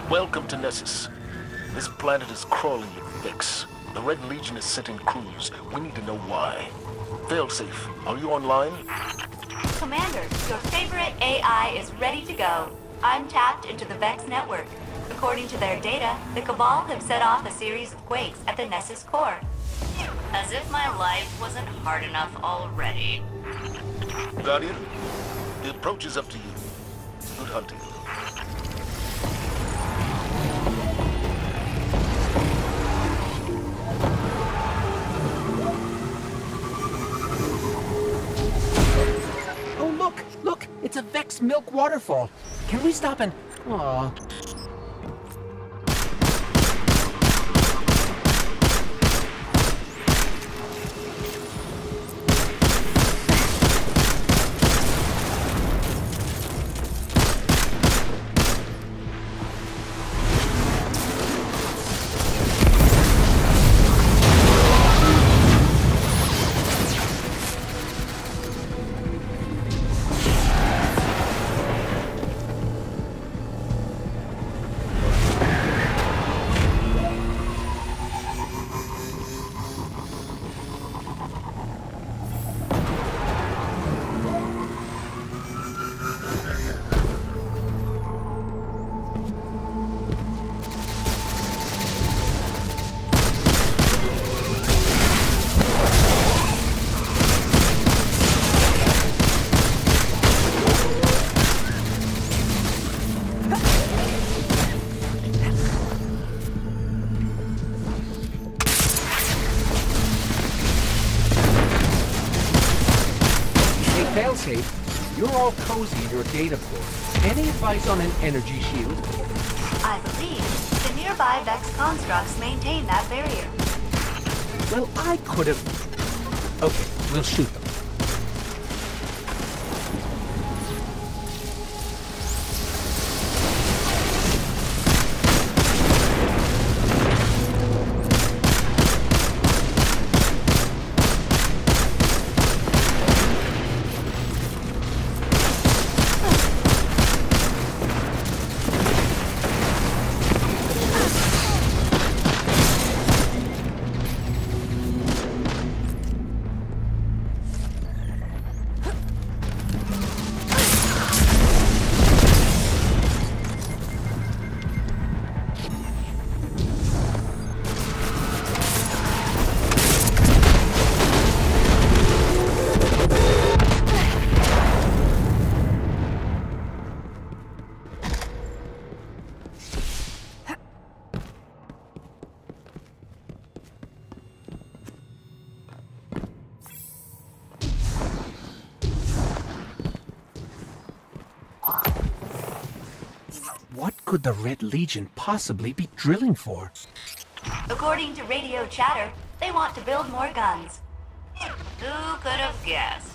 Welcome to Nessus. This planet is crawling with Vex. The Red Legion is sent in crews. We need to know why. Failsafe, are you online? Commander, your favorite AI is ready to go. I'm tapped into the Vex network. According to their data, the Cabal have set off a series of quakes at the Nessus core. As if my life wasn't hard enough already. Guardian, the approach is up to you. Good hunting. Oh, look! Look! It's a Vex milk waterfall. Can we stop and... Aw. Failsafe, you're all cozy in your data port. Any advice on an energy shield? I believe the nearby Vex constructs maintain that barrier. Well, I could have... Okay, we'll shoot them. What could the Red Legion possibly be drilling for? According to radio chatter, they want to build more guns. Who could have guessed?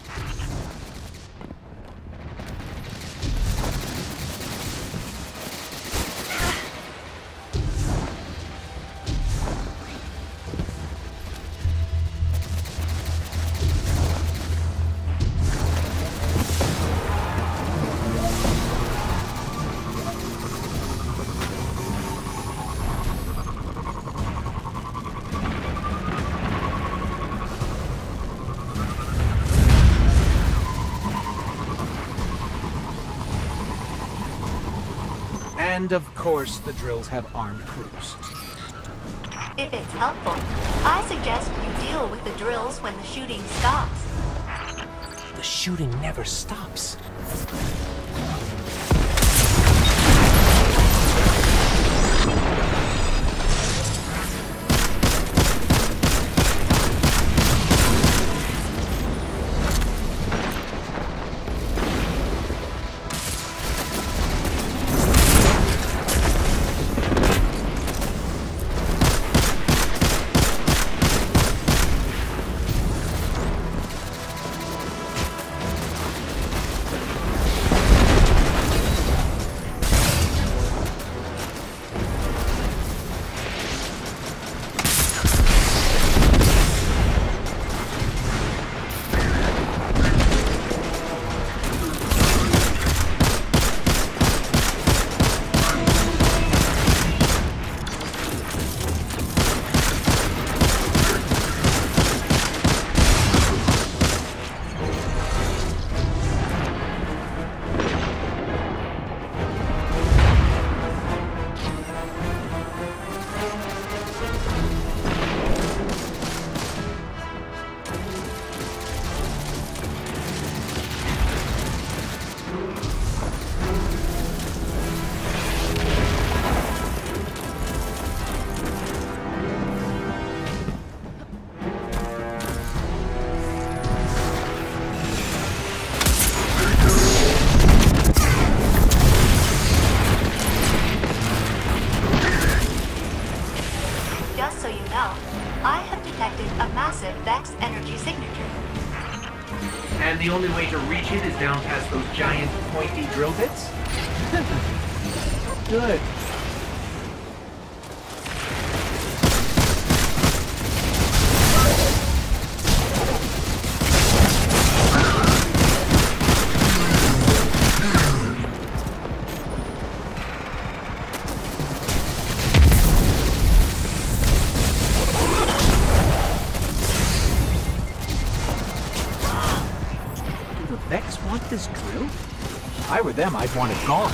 And of course, the drills have armed crews. If it's helpful, I suggest you deal with the drills when the shooting stops. The shooting never stops. know. I have detected a massive Vex energy signature. And the only way to reach it is down past those giant pointy drill bits? Good. Vex want this drill? If I were them, I'd want it gone.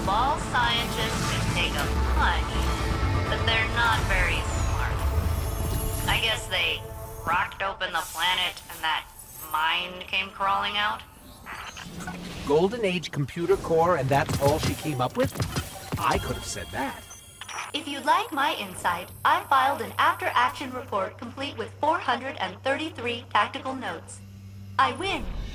Cabal scientists can take a punch, but they're not very smart. I guess they cracked open the planet and that mind came crawling out. Golden Age computer core, and that's all she came up with? I could have said that. If you'd like my insight, I filed an after-action report complete with 433 tactical notes. I win.